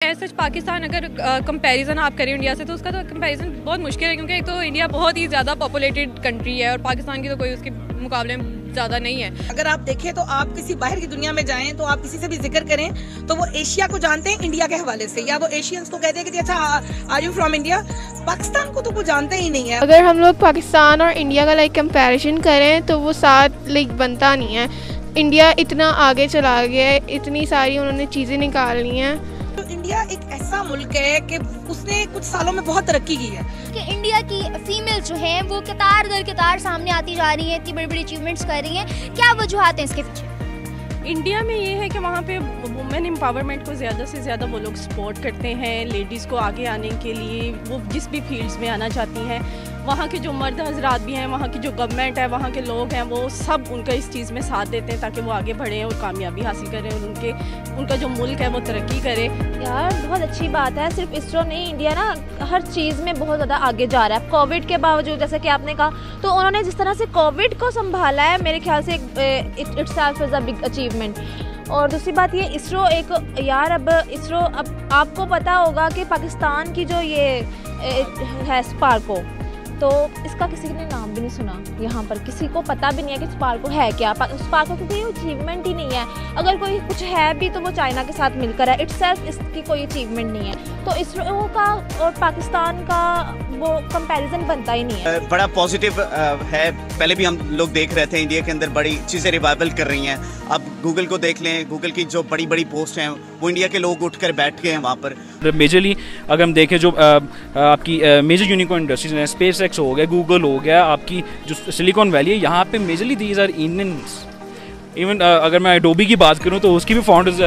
ऐसा पाकिस्तान अगर कंपैरिजन आप करें इंडिया से तो उसका तो कंपैरिजन बहुत मुश्किल है, क्योंकि एक तो इंडिया बहुत ही ज़्यादा पॉपुलेटेड कंट्री है और पाकिस्तान की तो कोई उसके मुकाबले में ज़्यादा नहीं है। अगर आप देखें तो आप किसी बाहर की दुनिया में जाएं तो आप किसी से भी जिक्र करें तो वो एशिया को जानते हैं इंडिया के हवाले से, या वो एशियंस को कहते हैं कि अच्छा are you from India. Pakistan को तो वो जानते ही नहीं है। अगर हम लोग पाकिस्तान और इंडिया का कंपैरिजन करें तो वो साथ बनता नहीं है। इंडिया इतना आगे चला गया है, इतनी सारी उन्होंने चीज़ें निकाल ली हैं। तो इंडिया एक ऐसा मुल्क है कि उसने कुछ सालों में बहुत तरक्की की है कि इंडिया की फीमेल जो हैं वो कतार दर कतार सामने आती जा रही हैं, इतनी बड़ी बड़ी अचीवमेंट्स कर रही हैं। क्या वजूहात हैं इसके पीछे? इंडिया में ये है कि वहाँ पे वुमेन एम्पावरमेंट को ज़्यादा से ज़्यादा वो लोग सपोर्ट करते हैं। लेडीज़ को आगे आने के लिए वो जिस भी फील्ड्स में आना चाहती हैं, वहाँ के जो मर्द हजरात भी हैं, वहाँ की जो गवर्नमेंट है, वहाँ के लोग हैं, वो सब उनका इस चीज़ में साथ देते हैं ताकि वो आगे बढ़ें और कामयाबी हासिल करें और उनका जो मुल्क है वो तरक्की करे। यार बहुत अच्छी बात है। सिर्फ इसरो नहीं, इंडिया ना हर चीज़ में बहुत ज़्यादा आगे जा रहा है। कोविड के बावजूद जैसे कि आपने कहा, तो उन्होंने जिस तरह से कोविड को संभाला है, मेरे ख्याल से itself is a big achievement. और दूसरी बात ये इसरो अब आपको पता होगा कि पाकिस्तान की जो ये है स्पार्को, तो इसका किसी ने नाम भी नहीं सुना। यहाँ पर किसी को पता भी नहीं है कि स्पार्को है क्या। स्पार्को की कोई अचीवमेंट ही नहीं है। अगर कोई कुछ है भी तो वो चाइना के साथ मिलकर है। इट्सेल्फ इसकी कोई अचीवमेंट नहीं है। तो इसरो का और पाकिस्तान का वो कंपैरिजन बनता ही नहीं है। बड़ा पॉजिटिव है। पहले भी हम लोग देख रहे थे इंडिया के अंदर बड़ी चीज़ें रिवाइवल कर रही हैं। अब गूगल को देख लें, गूगल की जो बड़ी बड़ी पोस्ट हैं वो इंडिया के लोग उठकर बैठ गए हैं वहाँ पर। मेजरली अगर हम देखें जो आपकी मेजर यूनिकॉर्न इंडस्ट्रीज हैं, स्पेस एक्स हो गया, गूगल हो गया, आपकी जो सिलिकॉन वैली है, यहाँ पे majorly these are Indians. Even अगर मैं एडोबी की बात करूँ तो उसकी भी फाउंडर्स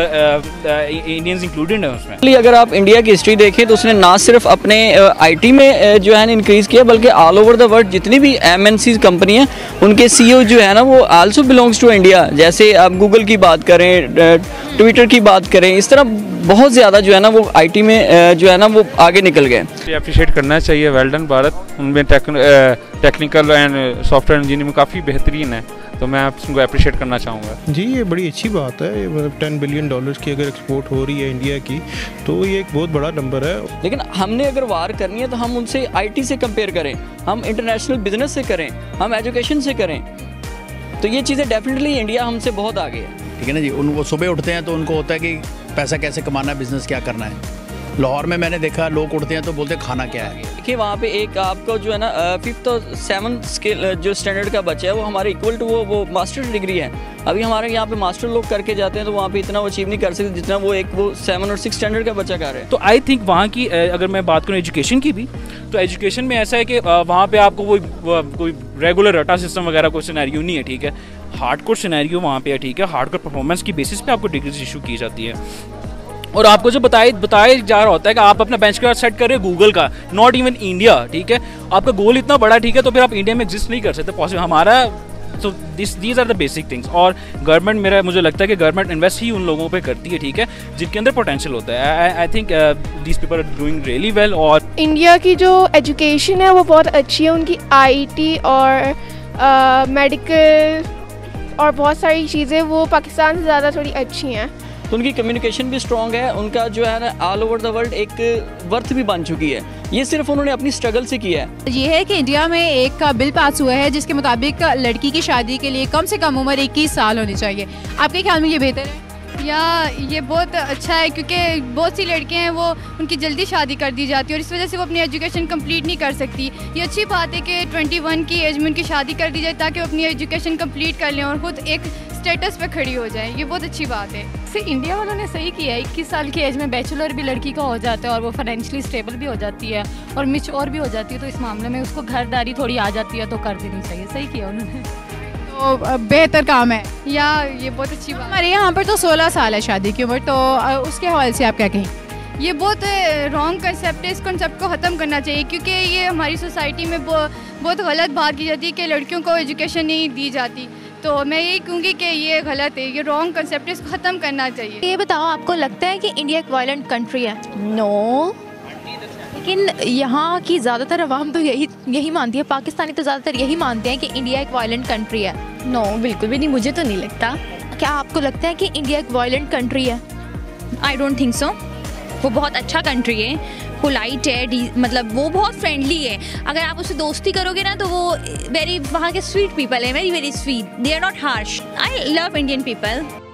इंडियंस इंक्लूडेड हैं उसमें। अगर आप इंडिया की हिस्ट्री देखें तो उसने ना सिर्फ अपने आईटी में जो है इंक्रीज़ किया, बल्कि ऑल ओवर द वर्ल्ड जितनी भी एमएनसी कंपनी हैं उनके सीईओ जो है ना वो आल्सो बिलोंग्स टू इंडिया। जैसे आप गूगल की बात करें, ट्विटर की बात करें, इस तरह बहुत ज़्यादा जो है ना वो आईटी में जो है ना वो आगे निकल गए। अप्रिशिएट करना चाहिए। वेल डन भारत, उनमें टेक्निकल एंड सॉफ्टवेयर इंजीनियरिंग में काफ़ी बेहतरीन है, तो मैं आपको अप्रिशिएट करना चाहूँगा। जी ये बड़ी अच्छी बात है। 10 बिलियन डॉलर्स की अगर एक्सपोर्ट हो रही है इंडिया की तो ये एक बहुत बड़ा नंबर है। लेकिन हमने अगर वार करनी है तो हम उनसे आईटी से कंपेयर करें, हम इंटरनेशनल बिजनेस से करें, हम एजुकेशन से करें, तो ये चीज़ें डेफिनेटली इंडिया हमसे बहुत आगे है। ठीक है ना जी। वो सुबह उठते हैं तो उनको होता है कि पैसा कैसे कमाना है, बिजनेस क्या करना है। लाहौर में मैंने देखा लोग उठते हैं तो बोलते हैं खाना क्या है। देखिए वहाँ पे एक आपको जो है ना 5th और 7th स्केल जो स्टैंडर्ड का बच्चा है वो हमारे इक्वल टू वो मास्टर डिग्री है। अभी हमारे यहाँ पे मास्टर लोग करके जाते हैं तो वहाँ पे इतना वो अचीव नहीं कर सकते जितना वो 7 और 6 स्टैंडर्ड का बच्चा कर रहे हैं। तो आई थिंक वहाँ की अगर मैं बात करूँ एजुकेशन की भी, तो एजुकेशन में ऐसा है कि वहाँ पे आपको कोई रेगुलर रटा सिस्टम वगैरह कोई सिनेरियो नहीं है। ठीक है, हार्डकोर सिनेरियो वहाँ पे है। ठीक है, हार्डकोर परफॉर्मेंस की बेसिस पे आपको डिग्रीज इशू की जाती है और आपको जो बताया जा रहा होता है कि आप अपना बेंचमार्क सेट कर रहे हो गूगल का, नॉट इवन इंडिया। ठीक है, आपका गोल इतना बड़ा, ठीक है, तो फिर आप इंडिया में एग्जिस्ट नहीं कर सकते पॉसिबल हमारा। तो these are the basic things. और गवर्नमेंट मुझे लगता है कि गवर्नमेंट इन्वेस्ट ही उन लोगों पे करती है, ठीक है, जिनके अंदर पोटेंशियल होता है। I think these people are doing really well. और इंडिया की जो एजुकेशन है वो बहुत अच्छी है। उनकी आईटी और मेडिकल और बहुत सारी चीज़ें वो पाकिस्तान से ज़्यादा थोड़ी अच्छी हैं। तो उनकी कम्युनिकेशन भी स्ट्रॉन्ग है। उनका जो है ना ऑल ओवर द वर्ल्ड एक वर्थ भी बन चुकी है। ये सिर्फ उन्होंने अपनी स्ट्रगल से किया है। ये है कि इंडिया में एक बिल पास हुआ है जिसके मुताबिक लड़की की शादी के लिए कम से कम उम्र 21 साल होनी चाहिए। आपके ख्याल में ये बेहतर है? या ये बहुत अच्छा है, क्योंकि बहुत सी लड़कियां हैं वो उनकी जल्दी शादी कर दी जाती है और इस वजह से वो अपनी एजुकेशन कंप्लीट नहीं कर सकती। ये अच्छी बात है कि 21 की एज में उनकी शादी कर दी जाए ताकि वो अपनी एजुकेशन कंप्लीट कर लें और ख़ुद एक स्टेटस पे खड़ी हो जाए। ये बहुत अच्छी बात है। से इंडिया वालों ने सही किया है। 21 साल की एज में बैचलर भी लड़की का हो जाता है और वो फाइनेंशियली स्टेबल भी हो जाती है और मैच्योर भी हो जाती है, तो इस मामले में उसको घरदारी थोड़ी आ जाती है तो कर देनी चाहिए। सही किया उन्होंने, तो बेहतर काम है। या ये बहुत अच्छी बात। हमारे यहाँ पर तो 16 साल है शादी की उम्र, तो उसके हवाले से आप क्या कहें? ये बहुत रॉन्ग कंसेप्ट है। इस कंसेप्ट को ख़त्म करना चाहिए, क्योंकि ये हमारी सोसाइटी में बहुत गलत बात की जाती है कि लड़कियों को एजुकेशन नहीं दी जाती। तो मैं यही कहूँगी कि ये गलत है, ये रॉन्ग कंसेप्ट है, इसको ख़त्म करना चाहिए। ये बताओ, आपको लगता है कि इंडिया एक वायलेंट कंट्री है? नो, लेकिन यहाँ की ज़्यादातर अवाम तो यही मानती है, पाकिस्तानी तो ज़्यादातर यही मानते हैं कि इंडिया एक वायलेंट कंट्री है। नो, बिल्कुल भी नहीं, मुझे तो नहीं लगता। क्या आपको लगता है कि इंडिया एक वायलेंट कंट्री है? I don't think so. वो बहुत अच्छा कंट्री है, पोलाइट है, मतलब वो बहुत फ्रेंडली है। अगर आप उससे दोस्ती करोगे ना तो वो वहाँ के स्वीट पीपल है, very very sweet, they are not harsh. I love Indian people.